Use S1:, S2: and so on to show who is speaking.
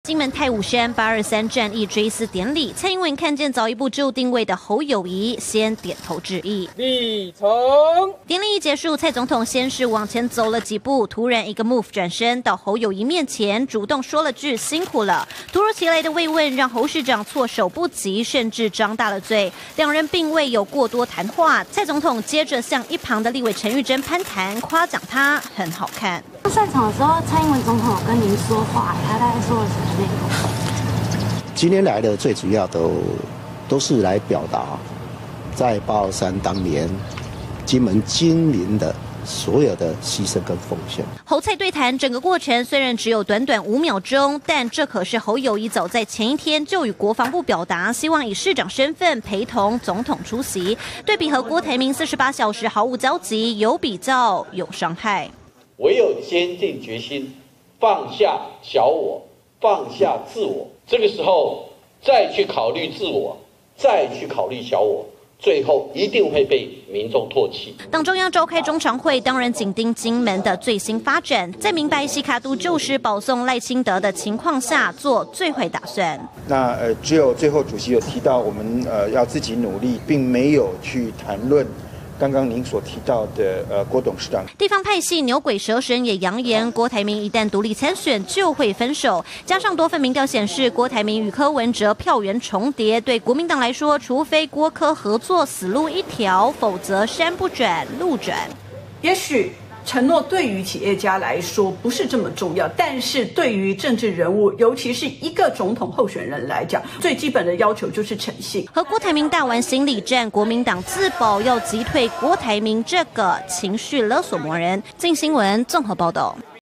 S1: 金门太武山823战役追思典礼，蔡英文看见早一步就定位的侯友宜，先点头致意。
S2: 立成。
S1: 典礼一结束，蔡总统先是往前走了几步，突然一个 move 转身到侯友宜面前，主动说了句辛苦了。突如其来的慰问让侯市长措手不及，甚至张大了嘴。两人并未有过多谈话，蔡总统接着向一旁的立委陈玉珍攀谈，夸奖他很好看。
S3: 赛场的时候，蔡英文总统有跟您说话，他大概说了什么内容？
S4: 今天来的最主要都是来表达，在823当年金门军民的所有的牺牲跟奉献。
S1: 侯蔡对谈整个过程虽然只有短短5秒钟，但这可是侯友宜早在前一天就与国防部表达，希望以市长身份陪同总统出席。对比和郭台铭48小时毫无交集，有比较有伤害。
S5: 唯有坚定决心，放下小我，放下自我，这个时候再去考虑自我，再去考虑小我，最后一定会被民众唾弃。
S1: 党中央召开中常会，当然紧盯金门的最新发展，在明白西卡都旧时保送赖清德的情况下，做最坏打算。
S6: 那只有最后主席有提到我们要自己努力，并没有去谈论刚刚您所提到的郭董事长。
S1: 地方派系牛鬼蛇神也扬言，郭台铭一旦独立参选就会分手。加上多份民调显示，郭台铭与柯文哲票源重叠，对国民党来说，除非郭柯合作死路一条，否则山不转路转。
S7: 也许承诺对于企业家来说不是这么重要，但是对于政治人物，尤其是一个总统候选人来讲，最基本的要求就是诚信。
S1: 和郭台铭大玩心理战，国民党自保要击退郭台铭这个情绪勒索魔人。镜新闻综合报道。